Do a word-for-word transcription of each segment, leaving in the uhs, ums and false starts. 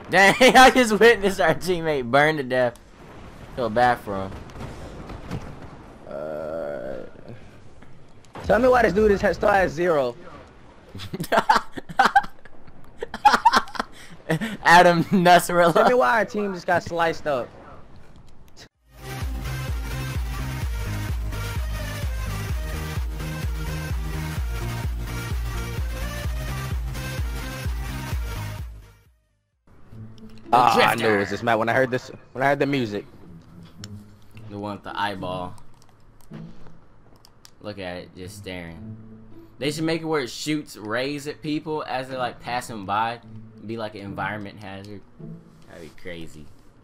Dang, I just witnessed our teammate burn to death. Feel bad for him. Uh, tell me why this dude is still has zero. Adam Nasrallah. Tell me why our team just got sliced up. Ah, I knew it was this map when I heard this. When I heard the music. The one with the eyeball. Look at it, just staring. They should make it where it shoots rays at people as they're like passing by. Be like an environment hazard. That'd be crazy.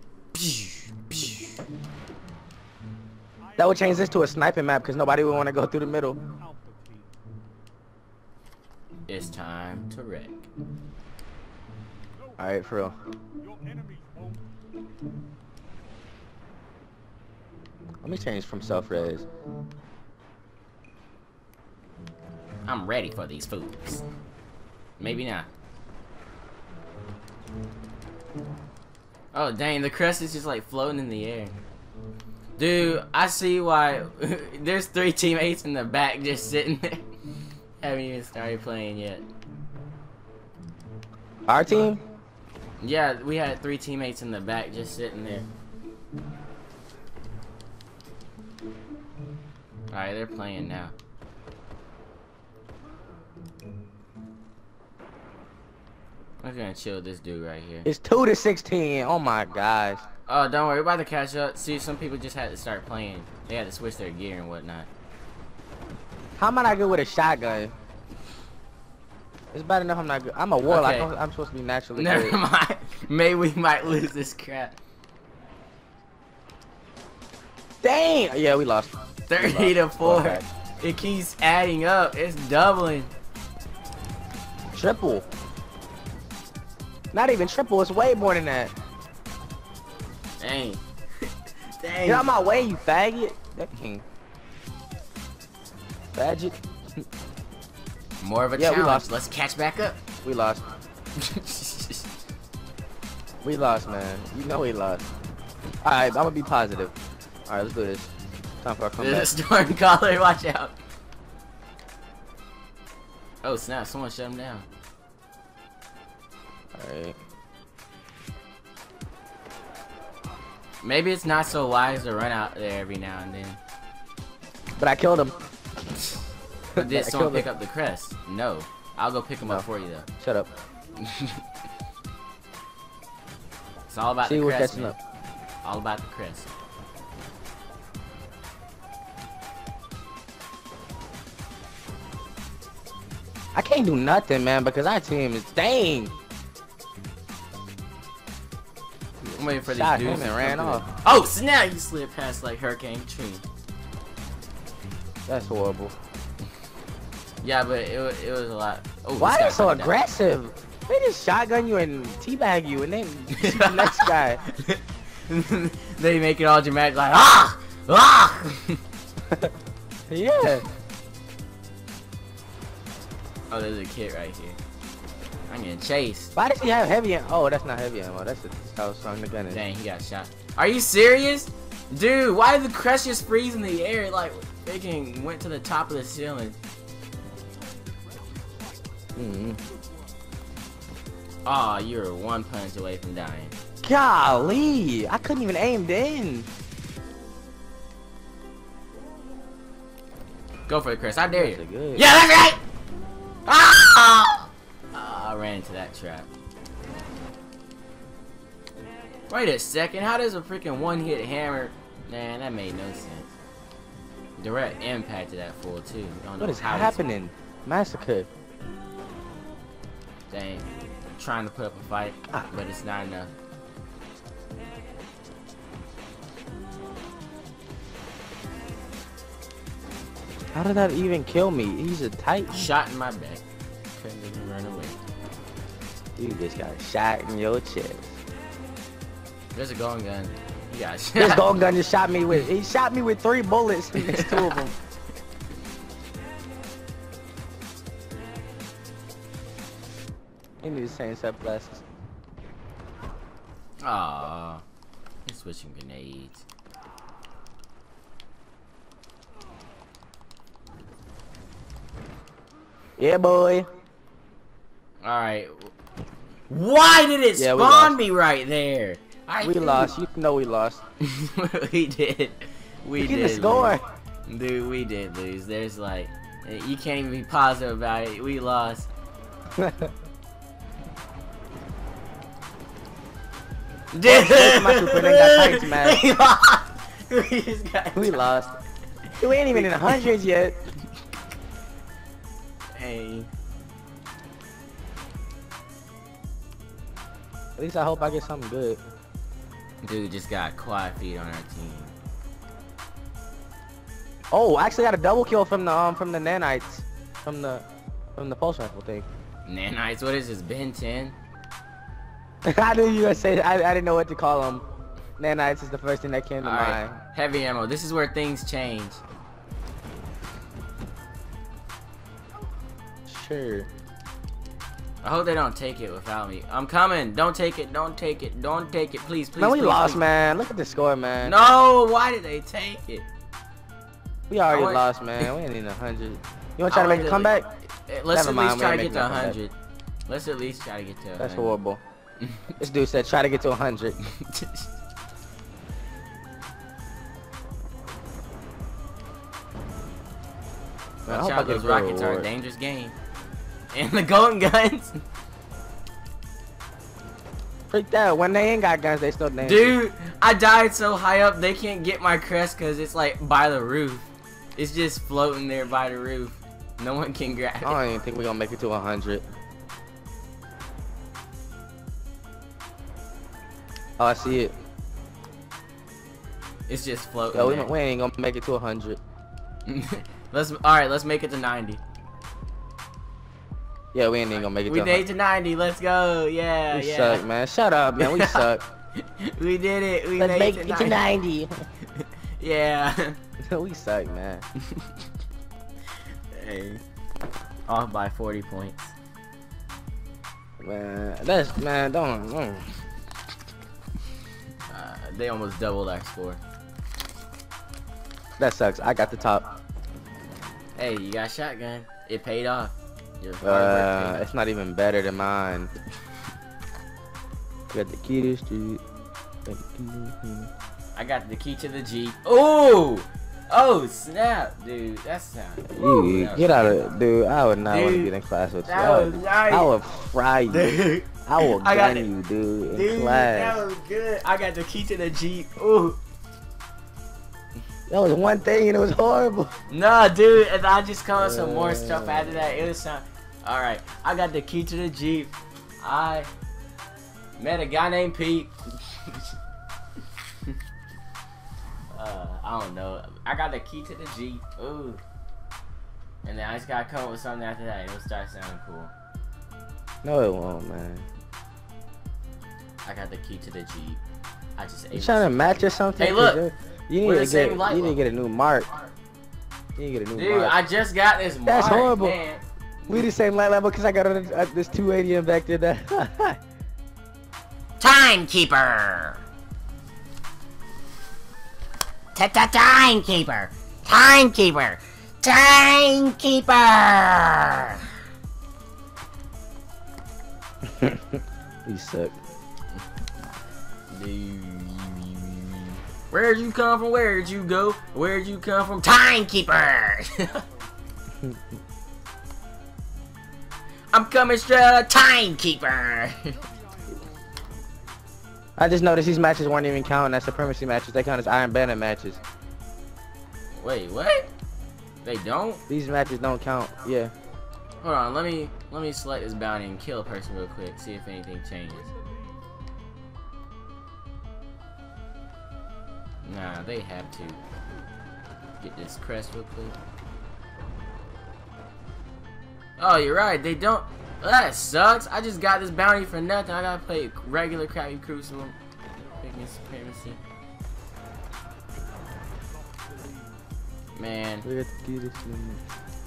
That would change this to a sniping map because nobody would want to go through the middle. It's time to wreck. Alright, for real. Let me change from self-res. I'm ready for these foods. Maybe not. Oh dang, the crest is just like floating in the air. Dude, I see why there's three teammates in the back just sitting there. Haven't even started playing yet. Our team? Yeah, we had three teammates in the back just sitting there. Alright, they're playing now. I'm gonna chill this dude right here. It's two to sixteen. Oh my gosh. Oh, don't worry, we're about to catch up. See, some people just had to start playing. They had to switch their gear and whatnot. How am I not good with a shotgun? It's bad enough I'm not good. I'm a warlock. Okay. I'm, I'm supposed to be naturally Never good. mind. Maybe we might lose this crap. Dang! Yeah, we lost. thirty we to lost. four. Okay. It keeps adding up. It's doubling. Triple. Not even triple. It's way more than that. Dang. Dang. Get out my way, you faggot. That king. Faggot. More of a Yeah, we challenge. lost. Let's catch back up. We lost. We lost, man. You know we lost. Alright, I'm gonna be positive. Alright, let's do this. Time for our comeback. There's a storm caller. Watch out. Oh snap! Someone shut him down. Alright. Maybe it's not so wise to run out there every now and then. But I killed him. But did I someone killed pick him. up the crest? No. I'll go pick him No. up for you though. Shut up. It's all about See, the we're crest, catching man. up. All about the crest. I can't do nothing, man, because our team is dang. I'm waiting for these Shot dudes him to and ran come off. through. Oh snap! You slid past like Hurricane Katrina. That's horrible. Yeah, but it, wa- it was a lot. Oh, Why this are guy they so coming down. aggressive? They just shotgun you and teabag you and then shoot the next guy. They make it all dramatic, like ah, ah. Yeah. Oh, there's a kid right here. I'm getting chased. Why does he have heavy ammo? Oh, that's not heavy ammo. That's just how strong the gun is. Dang, he got shot. Are you serious, dude? Why did the crest just freeze in the air? Like freaking went to the top of the ceiling. Mm-hmm. Aw, oh, you're one punch away from dying. Golly, I couldn't even aim then. Go for it, Chris. I dare you. That's good. Yeah, that's right. Ah! Ah, I ran into that trap. Wait a second. How does a freaking one-hit hammer? Man, that made no sense. Direct impact to that fool too. You don't know What is how happening? Massacre. Dang. Trying to put up a fight, Ah. but it's not enough. How did that even kill me? He's a tight. Shot in my back. Couldn't even run away. You just got shot in your chest. There's a golden gun. He got shot. This golden gun just shot me with. He shot me with three bullets. And there's two of them. He needs to change set glasses. Aww. He's switching grenades. Yeah, boy. Alright. Why did it Yeah, spawn me right there? I we knew. lost. You know we lost. We did. We Look did. at the score. Lose. Dude, we did lose. There's like, you can't even be positive about it. We lost. Dude, my super nigga got tight, man. we lost. We just got We lost. We ain't even in the hundreds yet. Hey. At least I hope I get something good. Dude just got quad feed on our team. Oh, I actually got a double kill from the um from the nanites, from the from the pulse rifle thing. Nanites, what is this? Ben ten? I knew you were gonna say that. I, I didn't know what to call them. Nanites is the first thing that came to All right. mind. Heavy ammo. This is where things change. Sure. I hope they don't take it without me. I'm coming. Don't take it. Don't take it. Don't take it. Please, please. Man, we please, lost, please. man. Look at the score, man. No, why did they take it? We already I want- lost, man. We ain't in a hundred. You wanna try to make a wanted comeback? Eh, Let's Never at mind, least we try ain't to get to making no one hundred. Let's at least try to get to one hundred. That's horrible. This dude said try to get to a hundred. Man, I Watch hope I out, get those a good rockets are a reward. dangerous game. And the golden guns. Freaked out. When they ain't got guns, they still dangerous. Dude, I died so high up, they can't get my crest because it's like by the roof. It's just floating there by the roof. No one can grab I it. don't even think we're gonna make it to a hundred. Oh, I see it. It's just floating Yo, we, there. we ain't gonna make it to a hundred. Let's, alright, let's make it to ninety. Yeah, we ain't even gonna make it We to a made hundred. it to ninety, let's go. Yeah, We yeah. suck, man. Shut up, man. We suck. We did it. We Let's made make it it to ninety. Yeah. We suck, man. Hey. Off by forty points. Man, that's man. Don't. don't. Uh, they almost doubled our score. That sucks. I got the top. Hey, you got shotgun. It paid off. Your hard Uh, work paid it's not even better than mine. Got the key to the street. Got the key to the street. I got the key to the Jeep. Ooh! Oh, snap, dude. That sounds. You get out of, dude. I would not want to Dude, be in class with you. that I was would, nice. I would fry you. Dude, I will I got gun it. you, dude, in dude class. that was good. I got the key to the Jeep. Ooh. That was one thing and it was horrible. Nah, dude. And I just come up with some more stuff after that. It was some. Alright. I got the key to the Jeep. I met a guy named Pete. uh, I don't know. I got the key to the Jeep. Ooh. And then I just gotta come up with something after that. It'll start sounding cool. No, it won't, man. I got the key to the Jeep. I just You ate trying to some- match or something? Hey, look. 'Cause You need We're to the same get. light You need to level. get a new mark. You need to get a new Dude, mark. I just got this mark. That's horrible. Man. We the same light level because I got a, a, this two eighty in back there. That Timekeeper! Ta-ta-timekeeper! Timekeeper! Timekeeper! you suck. Dude. Where'd you come from? Where'd you go? Where'd you come from? Timekeeper! I'm coming straight out of time. Timekeeper! I just noticed these matches weren't even counting as supremacy matches. They count as Iron Banner matches. Wait, what? They don't? These matches don't count. Yeah. Hold on, let me let me select this bounty and kill a person real quick. See if anything changes. Nah, they have to get this crest real quick. Oh, you're right. They don't. That sucks. I just got this bounty for nothing. I gotta play regular crappy Crucible. Picking supremacy. Man, We got to do this one.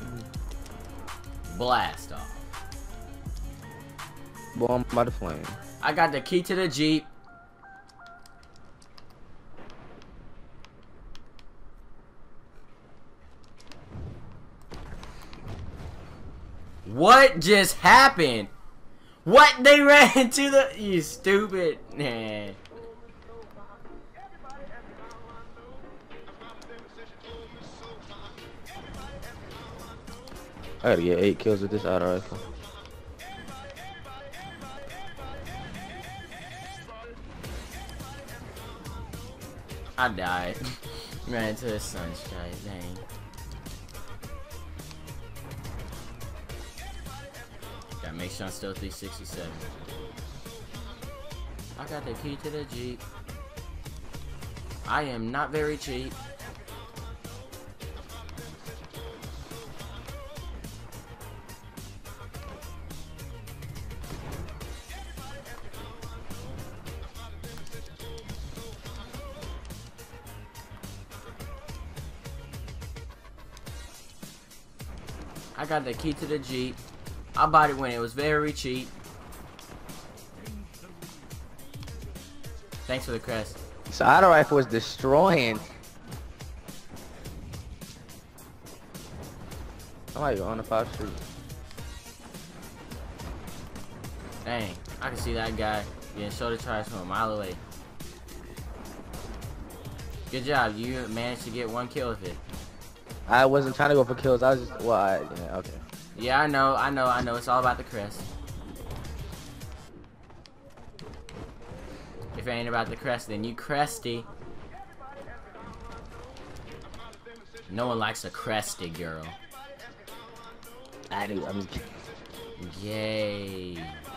blast off. Bomb by the flame. I got the key to the Jeep. What just happened? What? They ran into the... You stupid... Nah. I gotta get eight kills with this auto rifle. I died. Ran into the sunshine. Dang. Gotta make sure I'm still three sixty-seven. I got the key to the Jeep. I am not very cheap. I got the key to the Jeep. I bought it when it was very cheap. Thanks for the crest. This auto rifle was destroying. I might go on the five street. Dang, I can see that guy getting shoulder charged from a mile away. Good job, you managed to get one kill with it. I wasn't trying to go for kills. I was just, well, I, yeah, okay. Yeah, I know, I know, I know. It's all about the crest. If it ain't about the crest, then you cresty. No one likes a cresty girl. I do. I'm just Gay.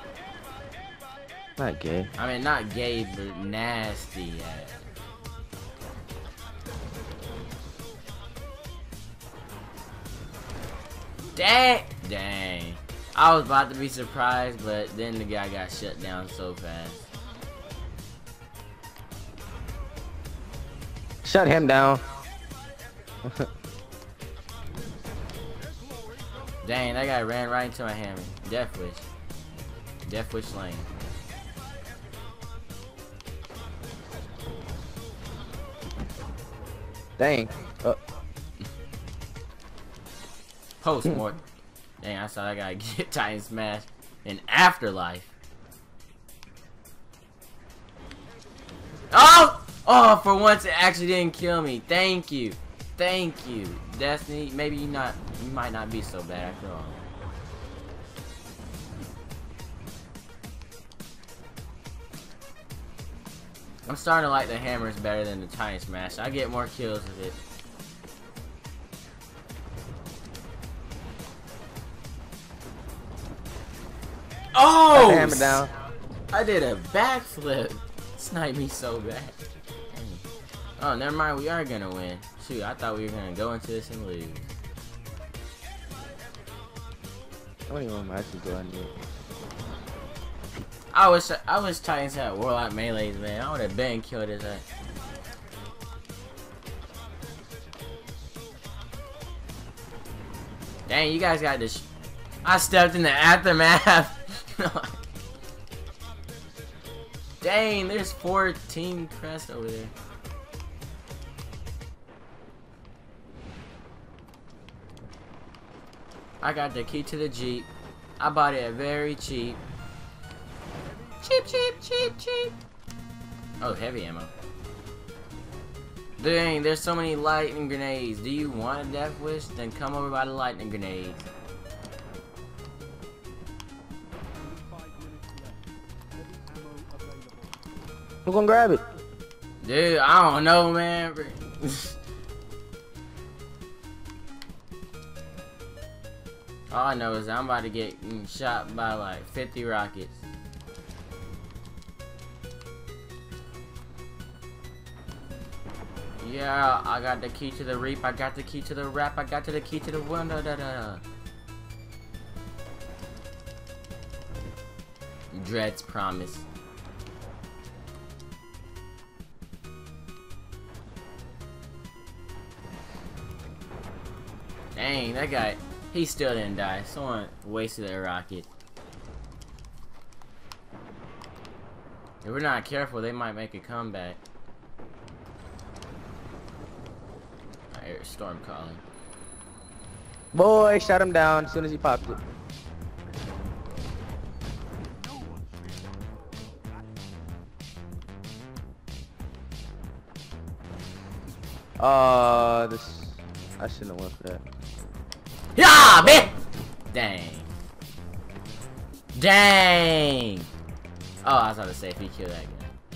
not gay. I mean, not gay, but nasty. Dang! Dang. I was about to be surprised, but then the guy got shut down so fast. Shut him down. Dang, that guy ran right into my hammer. Death Wish. Death Wish Lane. Dang. Uh, Post more. Dang, I saw that guy get Titan Smash in Afterlife. Oh! Oh, for once it actually didn't kill me. Thank you. Thank you. Destiny, maybe you not you might not be so bad after all. I'm starting to like the hammers better than the Titan Smash. I get more kills with it. Oh! Got the hammer down. I did a backflip. Sniped me so bad. Dang. Oh, never mind. We are gonna win. Shoot, I thought we were gonna go into this and lose. How many more matches do I need? I wish I wish Titans had Warlock melees, man. I would have been killed his ass. Dang, you guys got this. I stepped in the aftermath. Dang, there's fourteen crests over there. I got the key to the Jeep. I bought it very cheap. Cheap, cheap, cheap, cheap. Oh, heavy ammo. Dang, there's so many lightning grenades. Do you want a Death Wish? Then come over by the lightning grenades. Who's gonna grab it? Dude, I don't know, man. All I know is I'm about to get shot by like fifty rockets. Yeah, I got the key to the reap. I got the key to the rap. I got to the key to the window. Da, da, da. Dread's promise. Dang, that guy, he still didn't die. Someone wasted their rocket. If we're not careful, they might make a comeback. I hear a storm calling. Boy, shut him down as soon as he popped it. Uh, this. I shouldn't have went for that. Yeah, man. Dang. Dang. Oh, I was about to say if he killed that guy.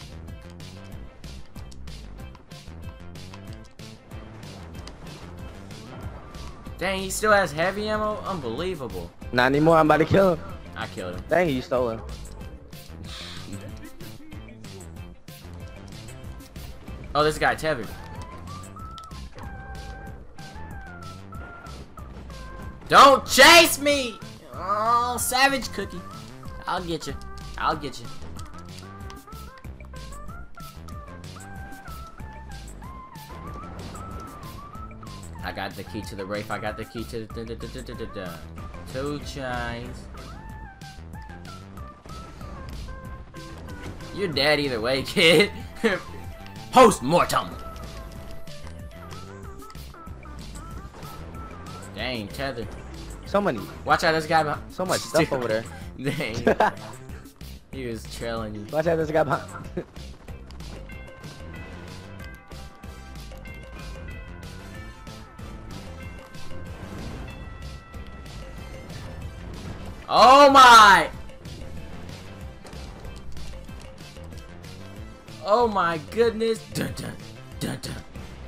Dang, he still has heavy ammo? Unbelievable. Not anymore. I'm about to kill him. I killed him. Dang, you stole him. Oh, this guy tethered. Don't chase me! Oh, savage cookie. I'll get you. I'll get you. I got the key to the Wraith. I got the key to the da, da, da, da, da, da. Two chains. You're dead either way, kid. Post mortem. Dang, tether. So many. Watch out, this guy behind. So much stuff over there. Dang. He was trailing you. Watch out, this guy behind. Oh my! Oh my goodness! Dun, dun, dun, dun.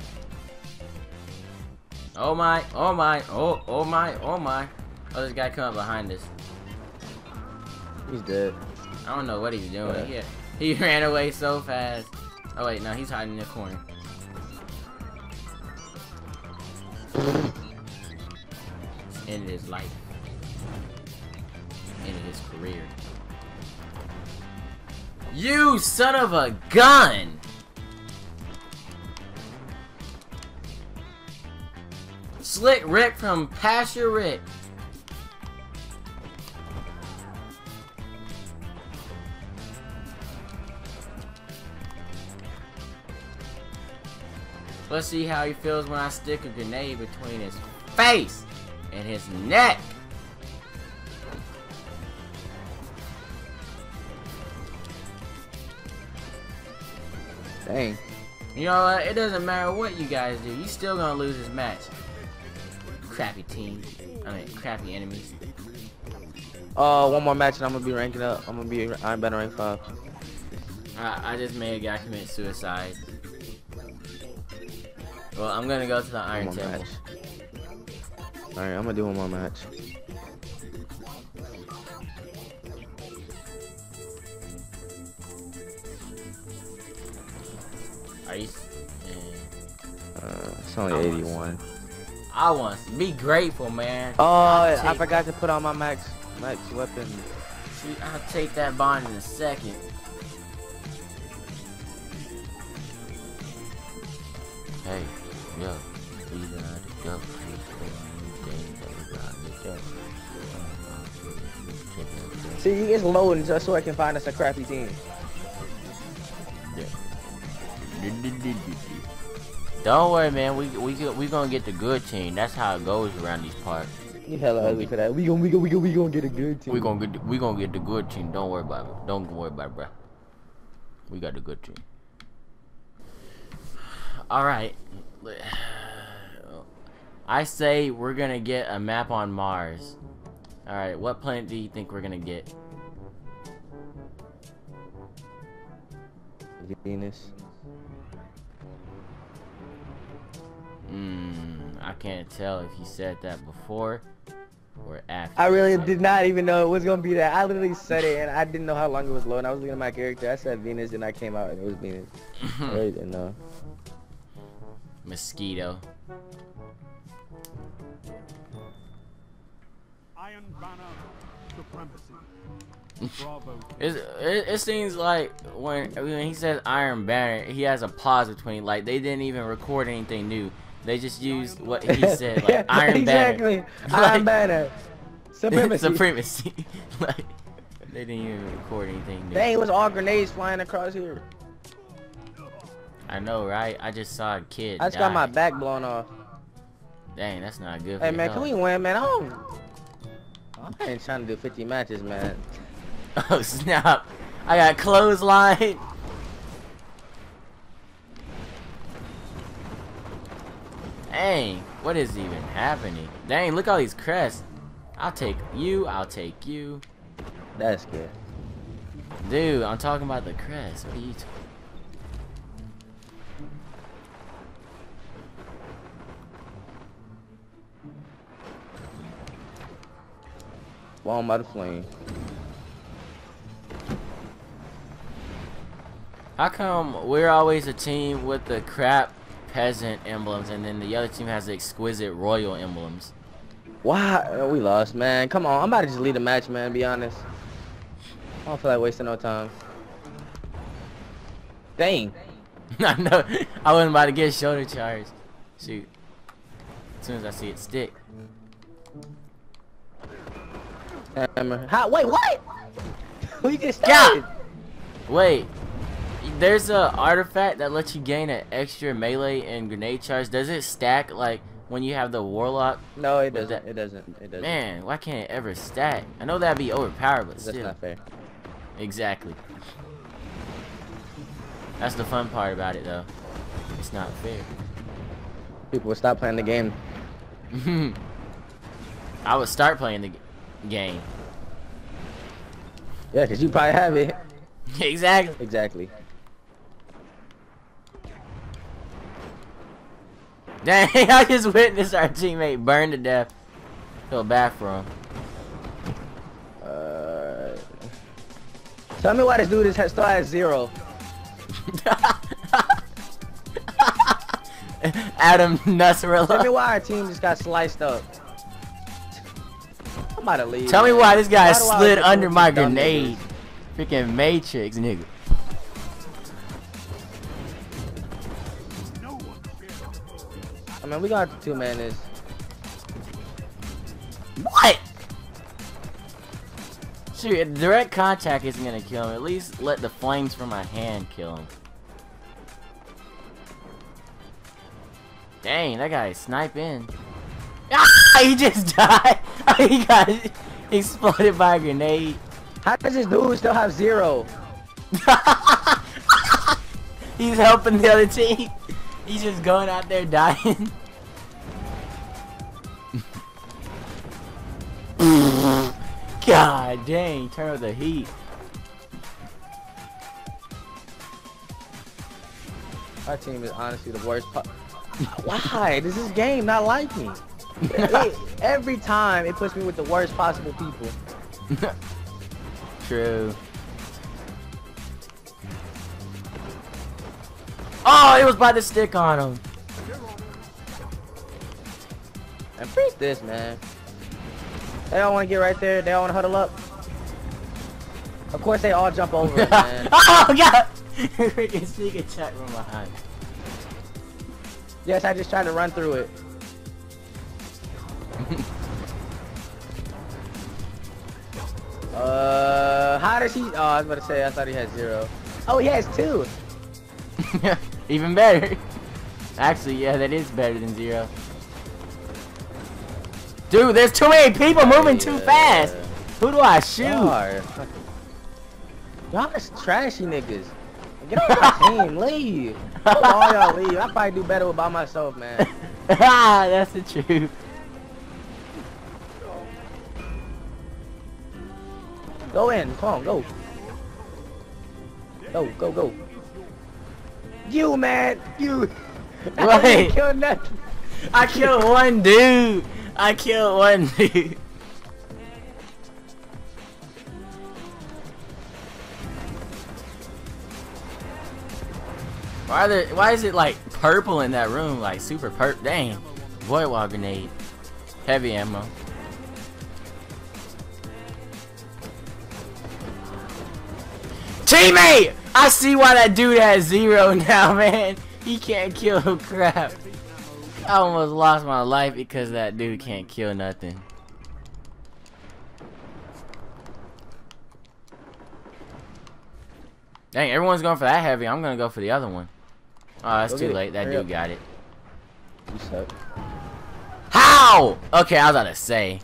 Oh my! Oh my! Oh! Oh my! Oh my! Oh, this guy come up behind us. He's dead. I don't know what he's doing. Yeah. He, he ran away so fast. Oh wait, no, he's hiding in the corner. It's ended his life. Ended his career. You son of a gun! Slick Rick from Pasture Rick. Let's see how he feels when I stick a grenade between his face and his neck. Dang. You know what? It doesn't matter what you guys do. You still gonna lose this match. Crappy team. I mean, crappy enemies. Uh, one more match and I'm gonna be ranking up. I'm gonna be Iron Banner rank five. I, I just made a guy commit suicide. Well, I'm gonna go to the Iron One more Temple. match. Alright, I'm gonna do one more match. Are you? Uh, it's only I want eighty-one. I want to be grateful, man. Oh, I'll I take- forgot to put on my max max weapon. See, I'll take that bond in a second. Hey, yo, we gotta go. See, it's loading just so I can find us a crappy team. Don't worry, man. We we we gonna get the good team. That's how it goes around these parts. You hella ugly for that. We gon' we gon' we gon' we gon' get a good team. We gonna get the, we gonna get the good team. Don't worry about it. Don't worry about it, bro. We got the good team. All right. I say we're gonna get a map on Mars. All right. What planet do you think we're gonna get? Venus. Hmm. I can't tell if you said that before or after. I really did not even know it was gonna be that. I literally said it and I didn't know how long it was loading. I was looking at my character. I said Venus and I came out and it was Venus. I really didn't know. Mosquito. Iron Banner supremacy. Bravo. It's, it, it seems like when, when he says Iron Banner, he has a pause between. Like they didn't even record anything new. They just used what he said, like Iron exactly. Banner. Iron Like, Banner. Supremacy. Supremacy. Like they didn't even record anything new. Dang, it was all grenades flying across here. I know, right? I just saw a kid. I just die. got my back blown off. Dang, that's not good. For Hey your man, can health. we win, man? I don't. I ain't trying to do fifty matches, man. Oh snap! I got clothesline. Dang, what is even happening? Dang, look at all these crests. I'll take you, I'll take you. That's good. Dude, I'm talking about the crest. What are you talking? Blown by the flame. How come we're always a team with the crap peasant emblems and then the other team has the exquisite royal emblems? Why? Oh, we lost, man. Come on, I'm about to just lead the match, man. Be honest. I don't feel like wasting no time. Dang. I know. I wasn't about to get shoulder charge. Shoot. As soon as I see it stick. Hammer. How? Wait, what? We just started. Wait. There's a artifact that lets you gain an extra melee and grenade charge. Does it stack like when you have the warlock? No, it doesn't. that- It doesn't. It doesn't. Man, why can't it ever stack? I know that'd be overpowered, but That's still. not fair. Exactly. That's the fun part about it, though. It's not fair. People will stop playing the game. I would start playing the g- game. Yeah, because you probably have it. Exactly. Exactly. Dang, I just witnessed our teammate burn to death. Feel bad for him. Uh, tell me why this dude is has- still has zero. Adam Tell me Nasrallah. why our team just got sliced up. I'm about to leave. Tell me man. why this guy Why do I slid always under do my dumb grenade. niggas? Freaking Matrix, nigga. No one fears. I mean, we got two man this. What? Shoot, direct contact isn't gonna kill him. At least let the flames from my hand kill him. Dang, that guy snipe in. Ah, he just died. He got exploded by a grenade. How does this dude still have zero? He's helping the other team. He's just going out there dying. God dang, turn up the heat. Our team is honestly the worst. pu- Why? Does this game not like me? It- every time it puts me with the worst possible people. True. Oh, it was by the stick on him. And freak this, man. They all want to get right there. They all want to huddle up. Of course, they all jump over it, man. Oh god! Freaking sneak attack from behind. Yes, I just tried to run through it. uh, how does he? Oh, I was about to say. I thought he had zero. Oh, he has two. Even better. Actually, yeah, that is better than zero. Dude, there's too many people moving too Yeah. fast. Who do I shoot? Y'all are fucking- y'all is trashy niggas. Get off my team, leave. All y'all leave. I probably do better by myself, man. Ah, that's the truth. Go in, come on, go. Go, go, go. You, man, you. I Wait. didn't kill nothing. I killed one dude. I killed one dude. Why are there, why is it like purple in that room? Like super purple. Dang. Void wall grenade. Heavy ammo. Teammate! I see why that dude has zero now, man. He can't kill crap. I almost lost my life because that dude can't kill nothing. Dang, everyone's going for that heavy. I'm gonna go for the other one. Oh, that's Go too get it. late. That Hurry dude up. got it. You suck. How? Okay, I was about to say.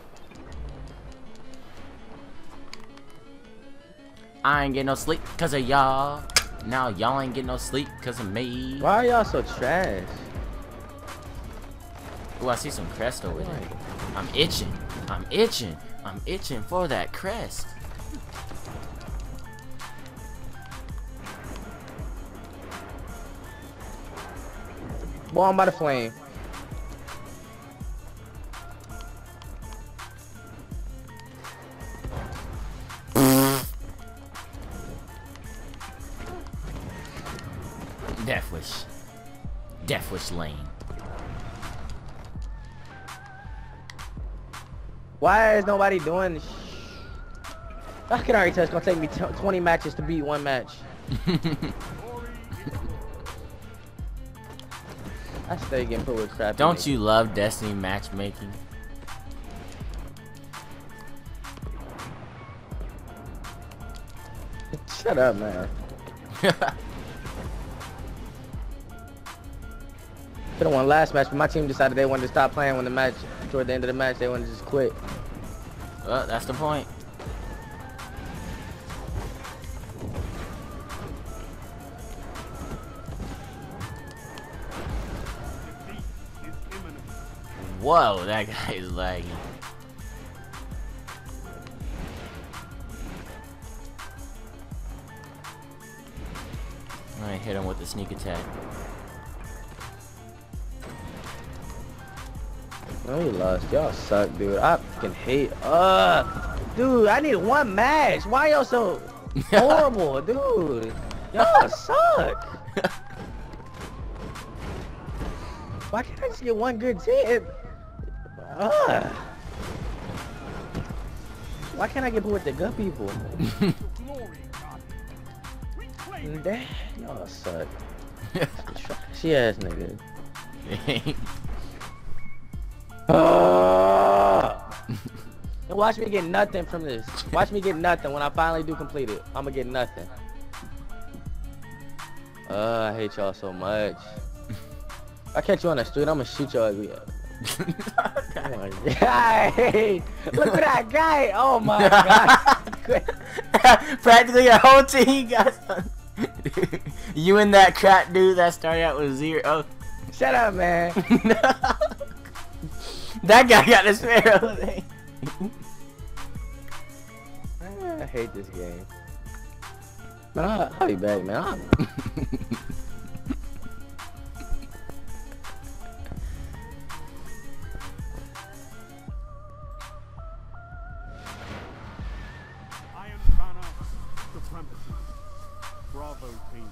I ain't getting no sleep because of y'all. Now y'all ain't getting no sleep because of me. Why are y'all so trash? Oh, I see some crest over there. I'm itching. I'm itching. I'm itching for that crest. Boy, I'm by the flame. Death Wish. Death Wish Lane. Why is nobody doing? I can already tell it's gonna take me twenty matches to beat one match. I stay getting put with crap. Don't you love Destiny matchmaking? Shut up, man. Could've won last match, but my team decided they wanted to stop playing when the match, toward the end of the match, they wanted to just quit. Well, that's the point. Whoa, that guy is lagging. Alright, hit him with the sneak attack. No, we lost. Y'all suck, dude. I fucking hate. Uh, dude, I need one match. Why y'all so horrible, dude? Y'all suck. Why can't I just get one good team? Uh. Why can't I get put with the good people? Damn, y'all suck. She ass nigga. Uh, and watch me get nothing from this. Watch me get nothing when I finally do complete it. I'ma get nothing. Uh, I hate y'all so much. If I catch you on the street, I'ma shoot your ugly ass. Oh my god. Look at that guy. Oh my god. Practically a whole team got some. You and that crack dude that started out with zero. Oh. Shut up, man. No. That guy got a sparrow thing. I hate this game. Man, I'll, I'll be back, man. I'll... Iron Banner Supremacy. Bravo team.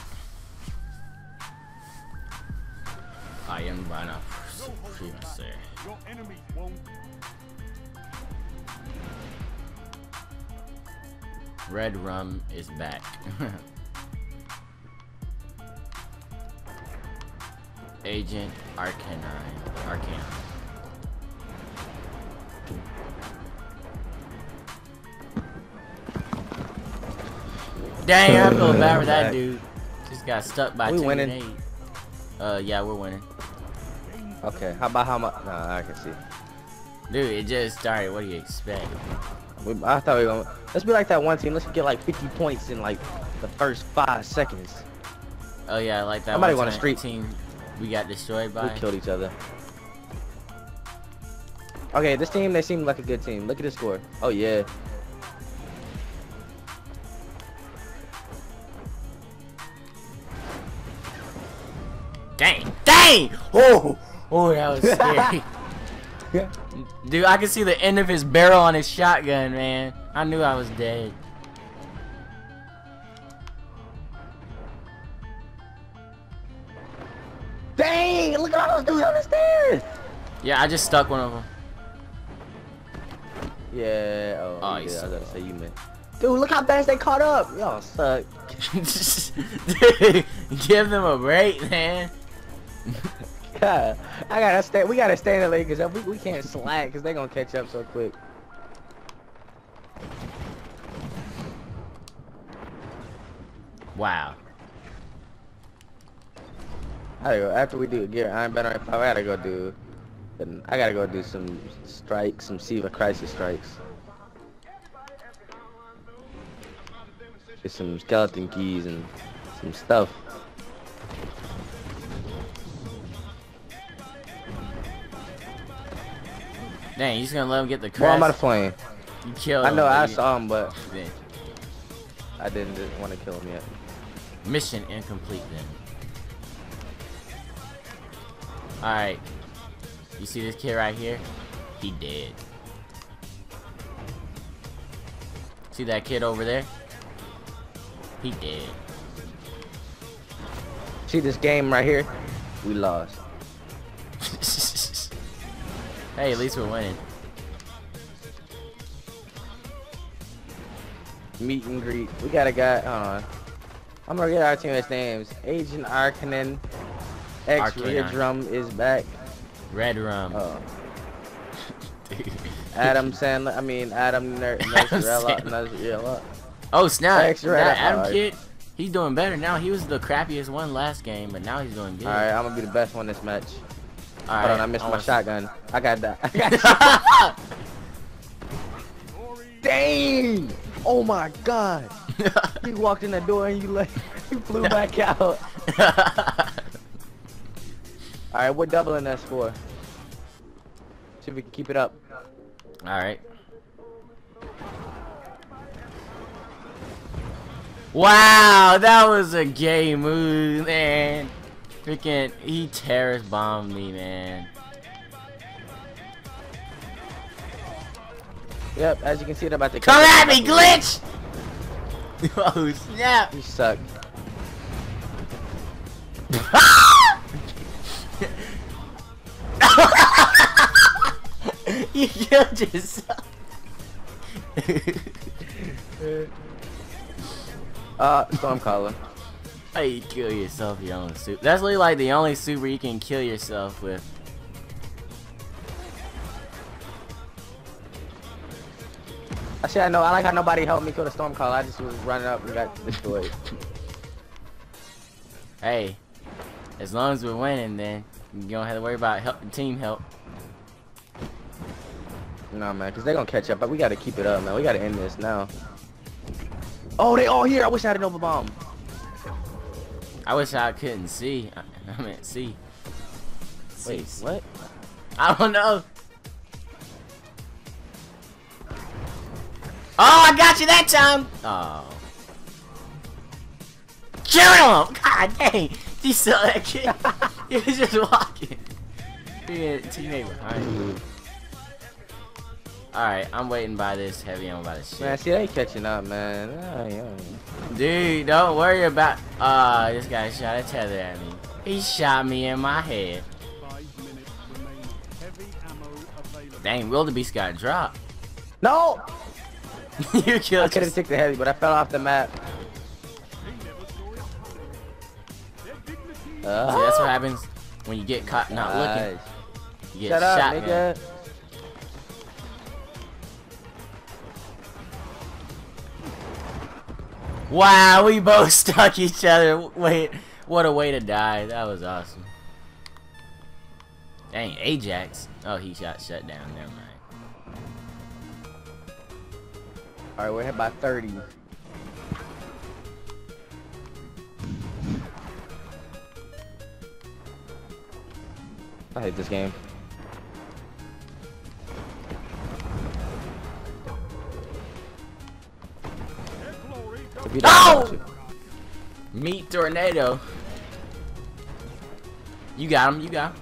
Iron Banner Supremacy. Your enemy won't. Red Rum is back. Agent Arcanine. Arcanine. Dang, I feel bad for that dude. Just got stuck by We two winning. grenades. Uh, yeah, we're winning. Okay, how about how much? Nah, I can see. Dude, it just started. What do you expect? We, I thought we were gonna. Let's be like that one team. Let's get like fifty points in like the first five seconds. Oh yeah, like that Somebody one want a street team we got destroyed by. We killed each other. Okay, this team, they seem like a good team. Look at the score. Oh yeah. Dang! Dang! Oh! Oh, that was scary. Dude, I could see the end of his barrel on his shotgun, man. I knew I was dead. Dang! Look at all those dudes on the stairs! Yeah, I just stuck one of them. Yeah, oh, Oh, yeah, you I was suck. gonna say you meant. Dude, look how fast they caught up! Y'all suck. Dude, give them a break, man. God, I gotta stay. We gotta stay in the league because we, we can't slack because they gonna catch up so quick. Wow. I gotta go after we do get Iron Banner five. I gotta go do. I gotta go do some strikes, some Siva Crisis strikes. Get some skeleton keys and some stuff. Dang, you just gonna let him get the Well, I'm about to crest? flame. You killed I him. know but I you- saw him, but Yeah. I didn't, didn't want to kill him yet. Mission incomplete then. Alright. You see this kid right here? He dead. See that kid over there? He dead. See this game right here? We lost. Hey, at least we're winning. Meet and greet. We got a guy. Hold on. I'm gonna get our teammates' names. Agent Arcanen. X Arcanon. Drum is back. Red rum. Oh. Dude. Adam Sandler. I mean Adam Ner Nurserella. Sandler. Nurserella. Oh snap! Thanks, Red That Adam Hard. kid, he's doing better now. He was the crappiest one last game, but now he's doing good. All right, I'm gonna be the best one this match. All Hold right, on, I missed my wanna- shotgun. I got that. I got Dang! Oh my God! You walked in the door and you like you flew back out. All right, we're doubling that score. See if we can keep it up. All right. Wow, that was a gay move, man. Freaking, he terrorist bombed me, man. Yep, as you can see, they're about to Come at me, glitch! Oh snap! You suck. You killed yourself. Uh, Stormcaller. How you kill yourself your own super? That's literally like the only super you can kill yourself with. Actually, I know. I like how nobody helped me kill the Stormcaller. I just was running up and got destroyed. Hey, as long as we're winning, then you don't have to worry about help, team help. No, man, because they're going to catch up. But we got to keep it up, man. We got to end this now. Oh, they all here. I wish I had an Nova Bomb. I wish I couldn't see. I, I meant see. Wait, See. what? I don't know. Oh, I got you that time. Oh. Shoot him! God dang! You saw that kid? He was just walking. He had a teammate behind you. Alright, I'm waiting by this heavy ammo by the shit. Man, see, they catching up, man. Ah, yeah. Dude, don't worry about. Ah, uh, this guy shot a tether at me. He shot me in my head. Five minutes remain. Heavy ammo available. Dang, Wildebeest got dropped. No! You I killed could have yourself. took the heavy, but I fell off the map. They never saw it coming. Their dignity Uh, See, that's what happens when you get caught not looking. nice. You get Shut up, shot, nigga. man. Wow, we both stuck each other. Wait, what a way to die. That was awesome. Dang, Ajax. Oh, he got shut down. Never mind. Alright, we're hit by thirty. I hate this game. their glory goes If you No! don't want to. Meat tornado. You got him. You got him.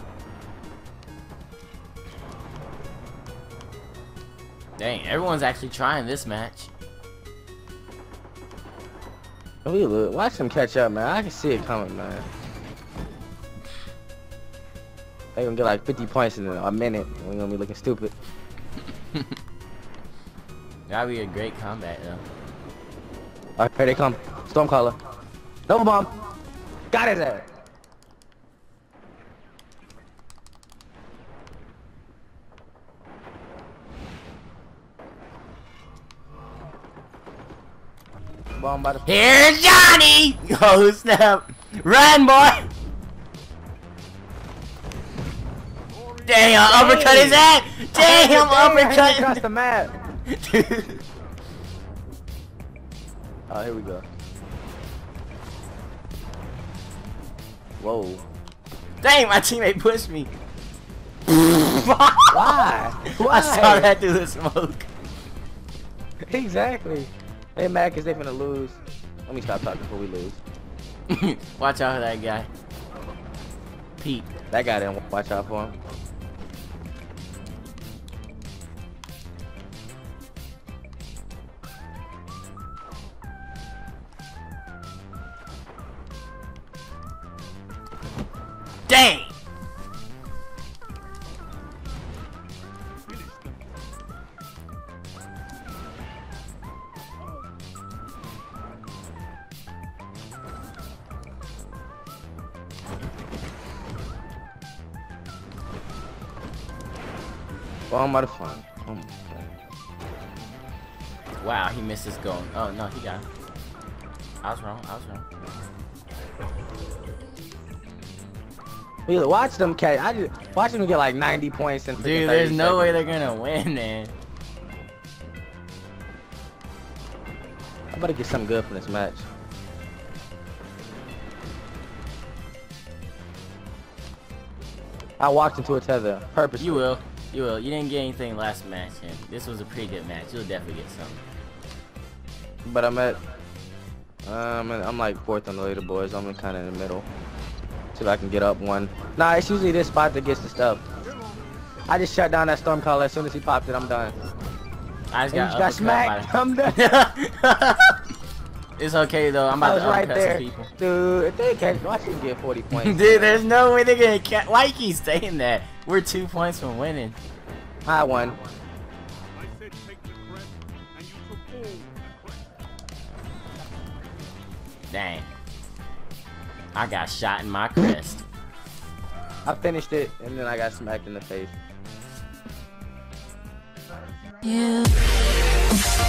Dang, everyone's actually trying this match. We look, watch them catch up, man. I can see it coming, man. They gonna get like fifty points in a minute. We're gonna be looking stupid. That'd be a great combat, though. Alright, here they come. Stormcaller. Nova Bomb. Got his ass. Bomb by the. Here's Johnny! Oh, snap. Run, boy! Damn, uppercut his ass! Damn, uppercut! Across the map. Oh, here we go. Whoa. Dang, my teammate pushed me. Why? Why? I saw that through the smoke. Exactly. They mad because they finna lose. Let me stop talking before we lose. Watch out for that guy. Pete. That guy didn't watch out for him. Dang! Well, I'm out of fun. Oh my God. Wow, he missed his goal. Oh no, he got it. I was wrong. I was wrong. Dude, watch them catch. I just watch them get like ninety points in. Dude, there's no way they're gonna win, man. I better get something good from this match. I walked into a tether purposely. You will. You will. You didn't get anything last match, and this was a pretty good match. You'll definitely get something. But I'm at. Um, I'm like fourth on the leaderboards. I'm kind of in the middle. See if I can get up one. Nah, it's usually this spot that gets the stuff. I just shut down that Stormcaller as soon as he popped it. I'm done. I just And got, you got uppercut smacked. by I'm done. the- It's okay though. I'm I about was to right uppercut there, some people. dude. If they catch, watch him get forty points. Dude, there's no way they're gonna catch. Why you keep saying that? We're two points from winning. I won. I said take the crest, and you took all the crest. Dang. I got shot in my crest. I finished it, and then I got smacked in the face. You